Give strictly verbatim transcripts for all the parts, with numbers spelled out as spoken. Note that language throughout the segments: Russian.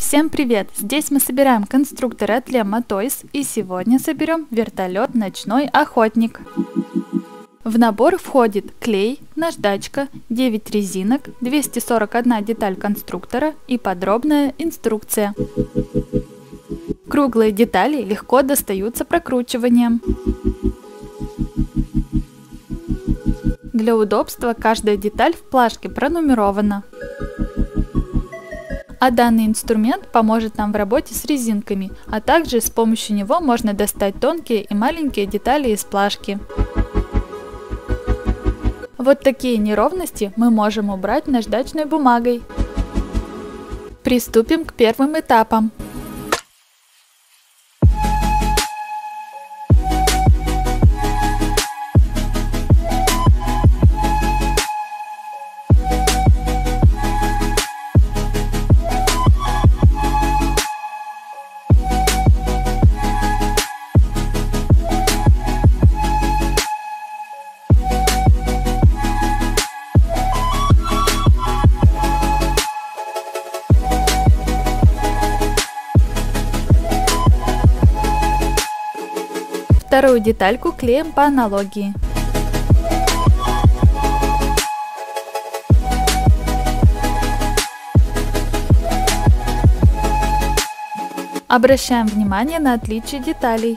Всем привет! Здесь мы собираем конструкторы от Lemma Toys, и сегодня соберем вертолет «Ночной охотник». В набор входит клей, наждачка, девять резинок, двести сорок одна деталь конструктора и подробная инструкция. Круглые детали легко достаются прокручиванием. Для удобства каждая деталь в плашке пронумерована. А данный инструмент поможет нам в работе с резинками, а также с помощью него можно достать тонкие и маленькие детали из плашки. Вот такие неровности мы можем убрать наждачной бумагой. Приступим к первым этапам. Вторую детальку клеим по аналогии. Обращаем внимание на отличие деталей.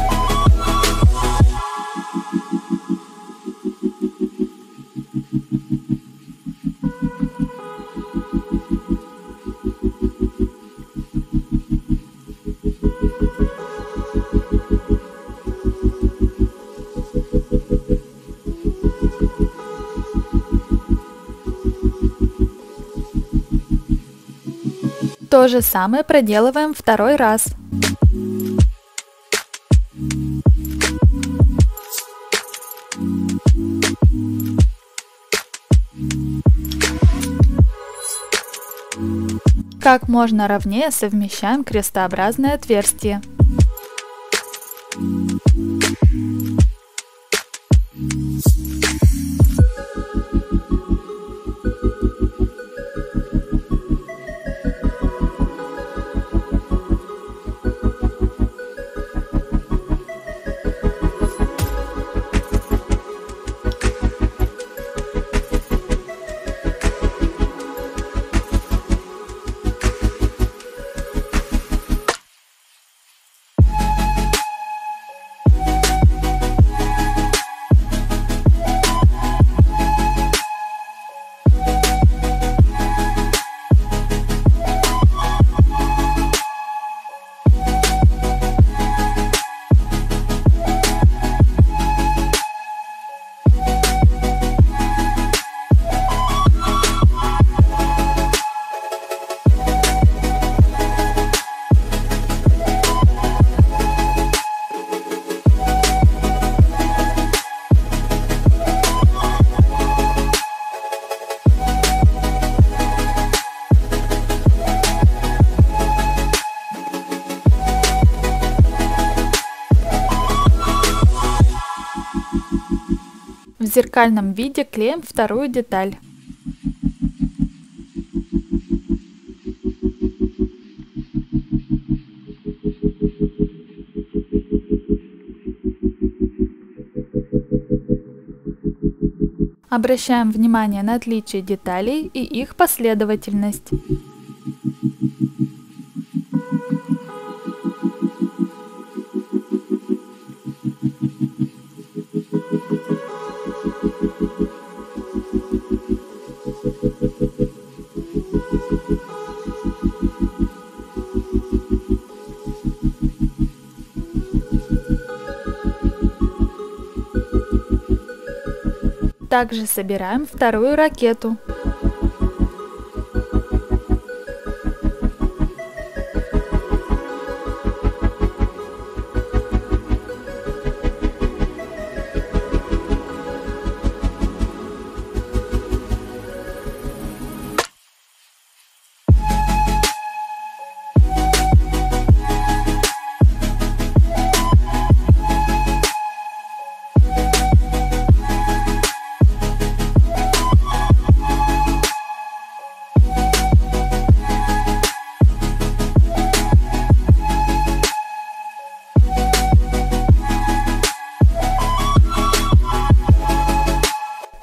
То же самое проделываем второй раз. Как можно ровнее совмещаем крестообразное отверстие. В зеркальном виде клеим вторую деталь. Обращаем внимание на отличие деталей и их последовательность. Также собираем вторую ракету.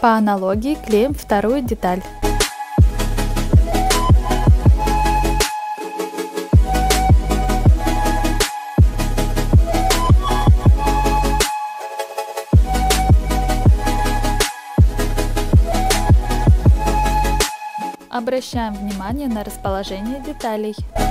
По аналогии клеим вторую деталь. Обращаем внимание на расположение деталей.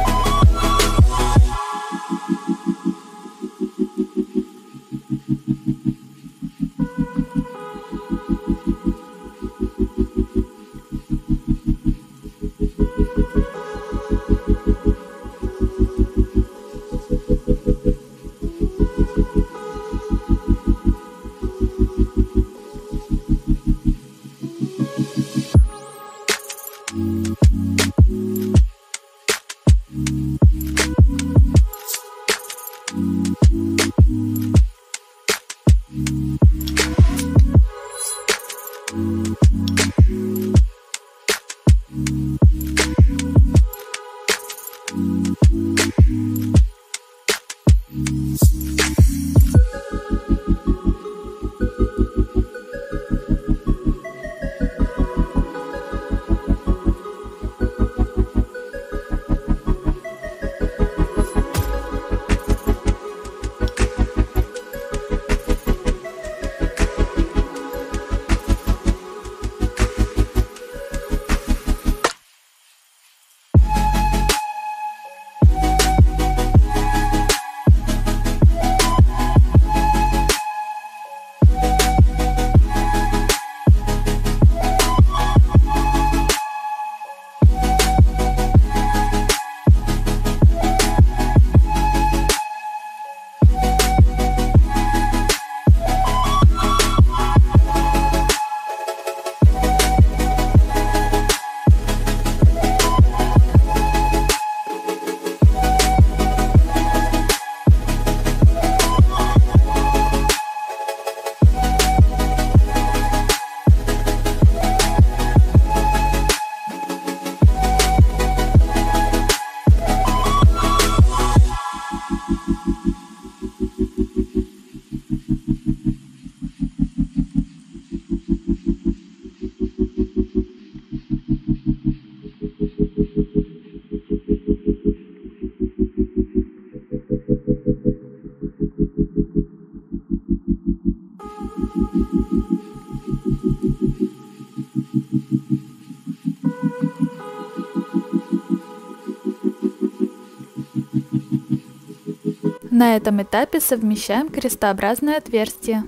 На этом этапе совмещаем крестообразное отверстие.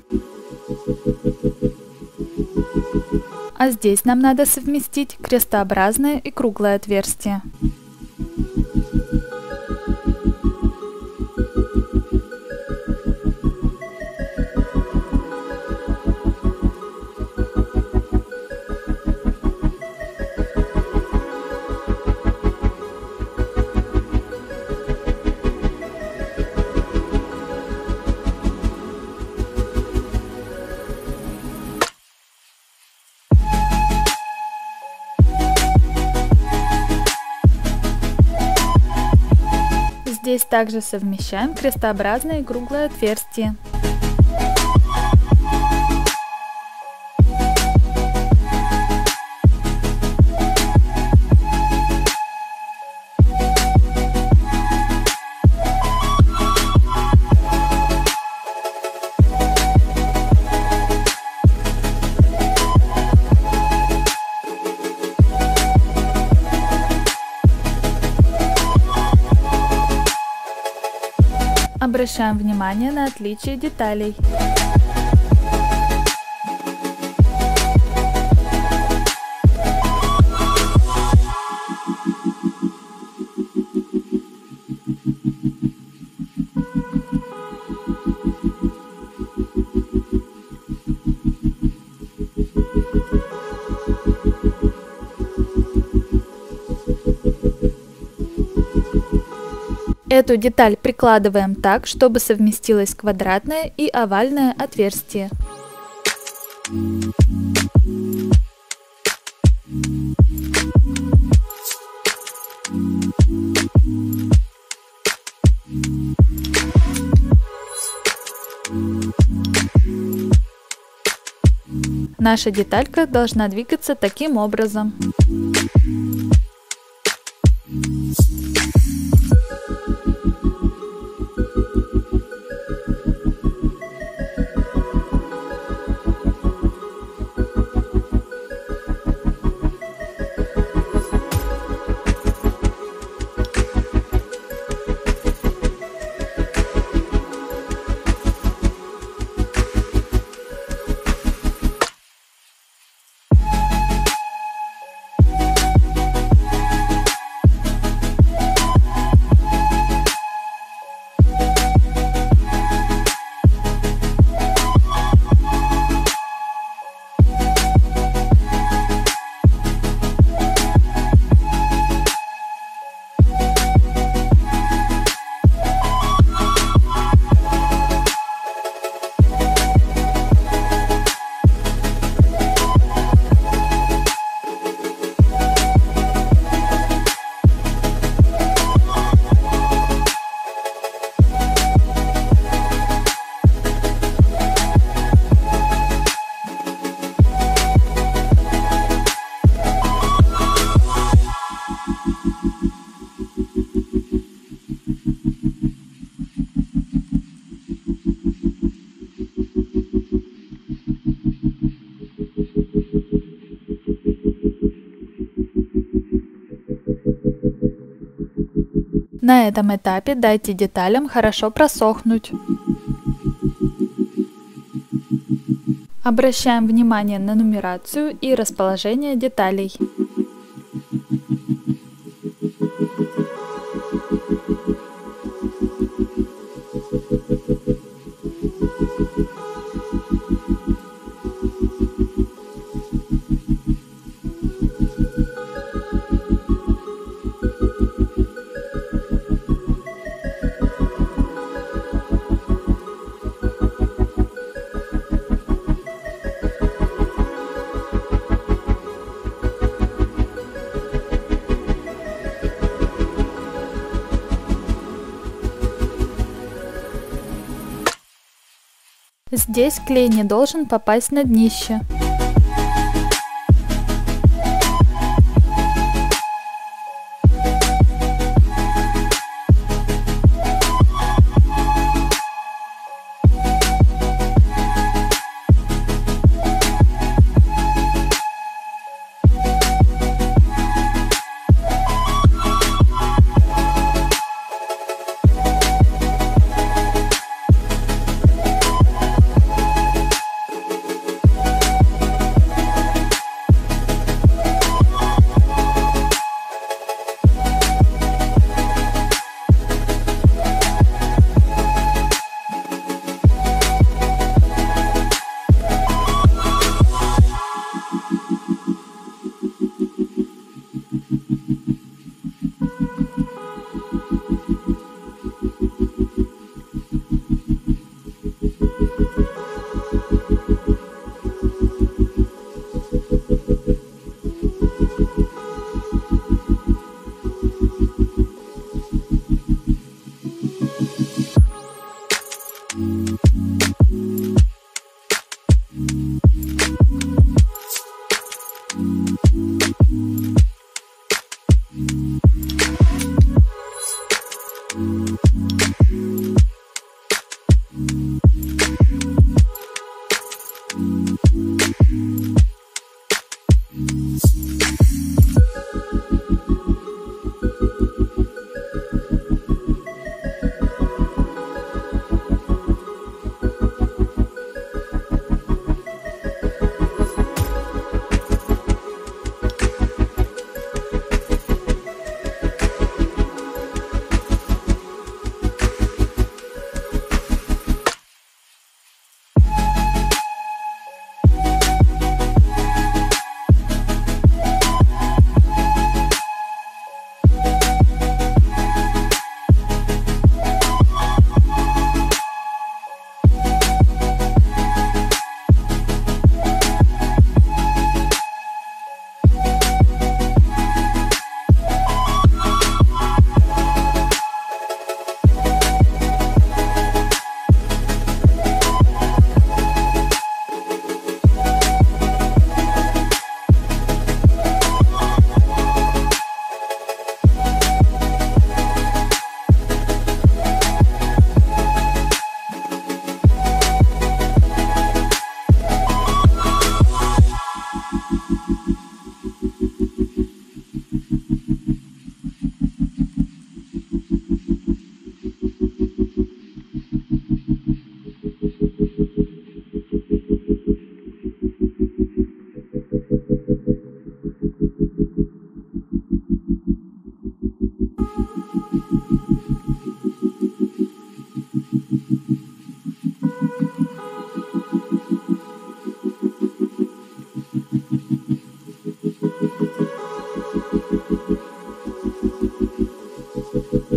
А здесь нам надо совместить крестообразное и круглое отверстие. Здесь также совмещаем крестообразное и круглое отверстие. Обращаем внимание на отличие деталей. Эту деталь прикладываем так, чтобы совместилось квадратное и овальное отверстие. Наша деталька должна двигаться таким образом. На этом этапе дайте деталям хорошо просохнуть. Обращаем внимание на нумерацию и расположение деталей. Здесь клей не должен попасть на днище.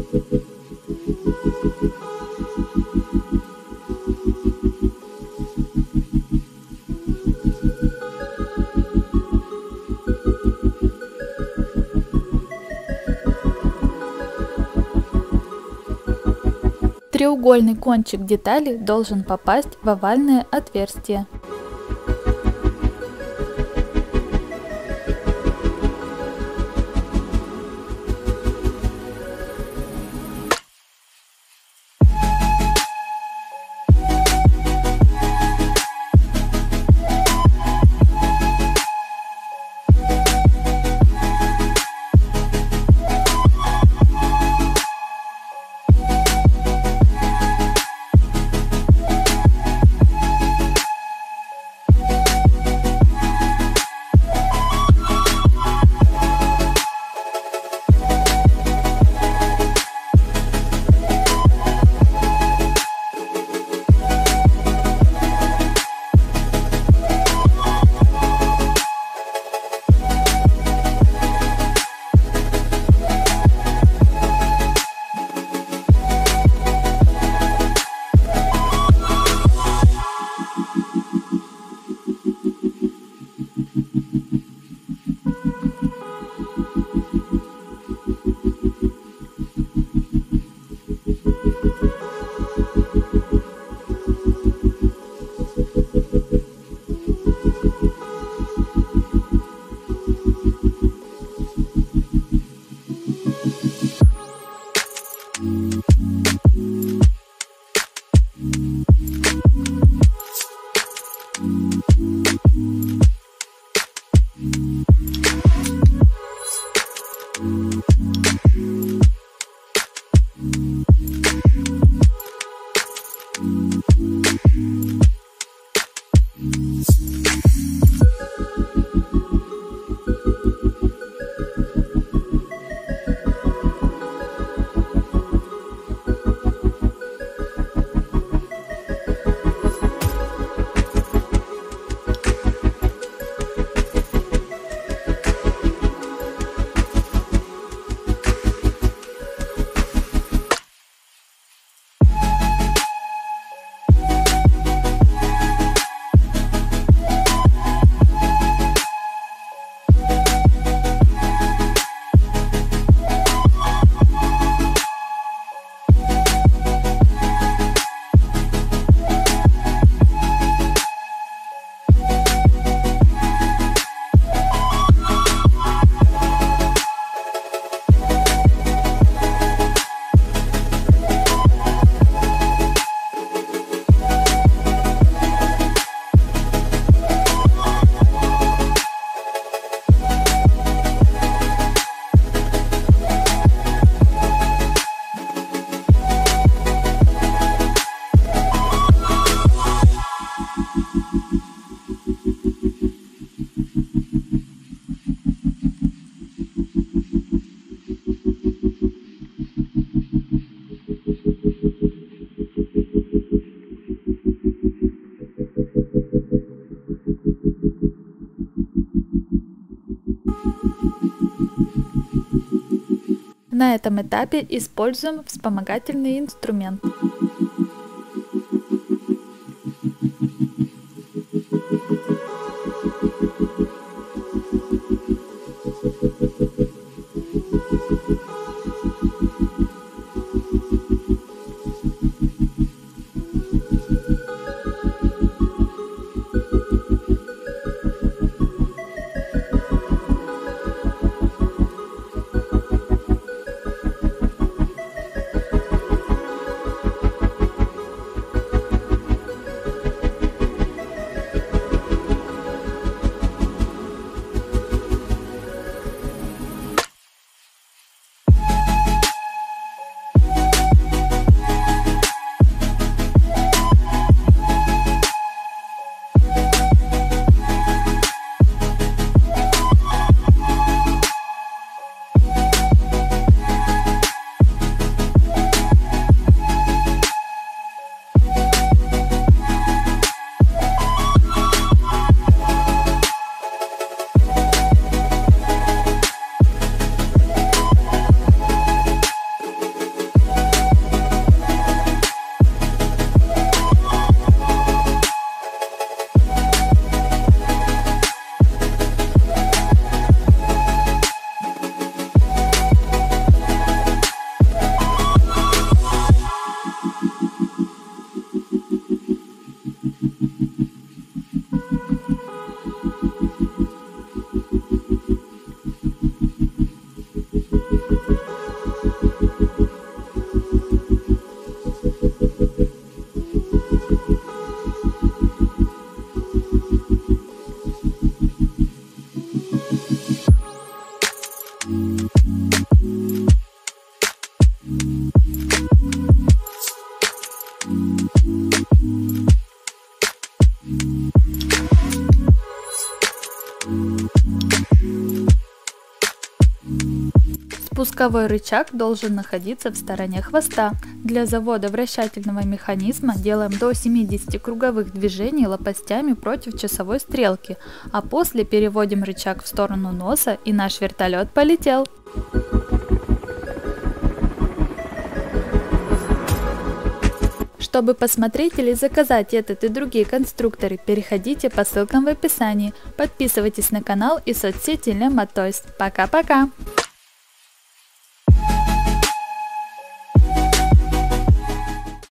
Треугольный кончик детали должен попасть в овальное отверстие. На этом этапе используем вспомогательный инструмент. Спусковой рычаг должен находиться в стороне хвоста. Для завода вращательного механизма делаем до семидесяти круговых движений лопастями против часовой стрелки, а после переводим рычаг в сторону носа, и наш вертолет полетел. Чтобы посмотреть или заказать этот и другие конструкторы, переходите по ссылкам в описании. Подписывайтесь на канал и соцсети Lemma Toys. Пока-пока!